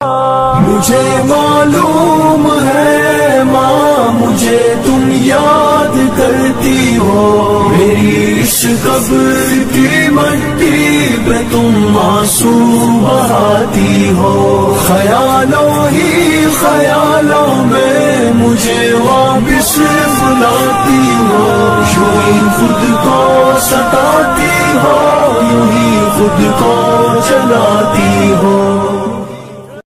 मुझे मालूम है माँ, मुझे तुम याद करती हो। मेरी इस कब्र की मिट्टी पे तुम आंसू बहाती हो। ख्यालों ही ख्यालों में मुझे वापस बुलाती हो। यूं ही खुद को सताती हो, यूं ही खुद को जलाती